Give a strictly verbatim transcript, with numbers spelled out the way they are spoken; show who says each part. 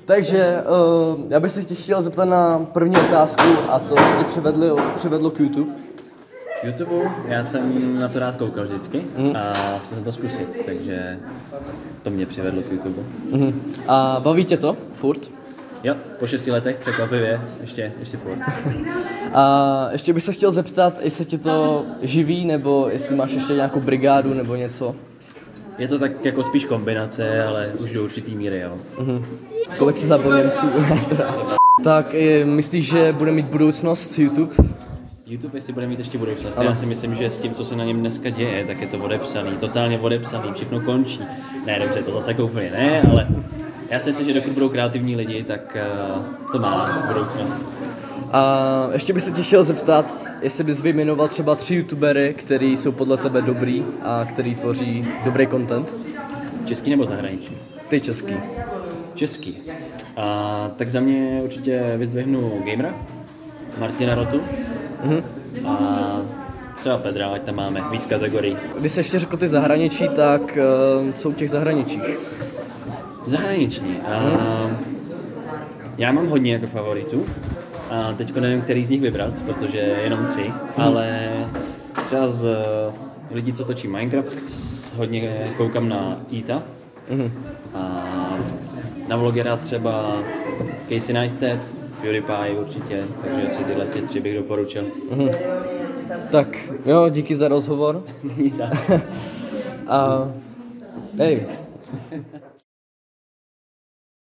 Speaker 1: Takže uh, já bych se tě chtěl zeptat na první otázku a to, co tě přivedlo, přivedlo k YouTube.
Speaker 2: K YouTube? Já jsem na to rád koukal vždycky mm. a chtěl jsem to zkusit, takže to mě přivedlo k YouTube.
Speaker 1: Mm. A baví tě to furt?
Speaker 2: Jo, po šesti letech překvapivě, ještě, ještě furt.
Speaker 1: A ještě bych se chtěl zeptat, jestli tě to živí, nebo jestli máš ještě nějakou brigádu nebo něco?
Speaker 2: Je to tak jako spíš kombinace, ale už do určitý míry, jo.
Speaker 1: Mm. Kolik se zapoměnců? Tak myslíš, že bude mít budoucnost YouTube?
Speaker 2: YouTube jestli bude mít ještě budoucnost. Já si myslím, že s tím, co se na něm dneska děje, tak je to odepsaný, totálně odepsaný, všechno končí. Ne, dobře, to zase jako úplně ne, ale já si myslím, že dokud budou kreativní lidi, tak uh, to má budoucnost.
Speaker 1: A ještě bych se tě chtěl zeptat, jestli bys vyjmenoval třeba tři youtubery, kteří jsou podle tebe dobrý a který tvoří dobrý content.
Speaker 2: Český nebo zahraniční?
Speaker 1: Ty český.
Speaker 2: Český. A, tak za mě určitě vyzdvihnu Gamera, Martina Rotu mm-hmm. a třeba Pedra, ať tam máme víc kategorií.
Speaker 1: Když jsi ještě řekl ty zahraničí, tak uh, co u těch zahraničích?
Speaker 2: Zahraniční. A, mm. Já mám hodně jako favoritů. A teďko nevím, který z nich vybrat, protože je jenom tři, mm. ale třeba z lidí, co točí Minecraft, hodně koukám na Eata. Mm. A na vlogera třeba Casey Neistat, PewDiePie určitě, takže asi tyhle tři bych doporučil. Mm.
Speaker 1: Tak jo, díky za rozhovor.
Speaker 2: Díky za.
Speaker 1: A hej.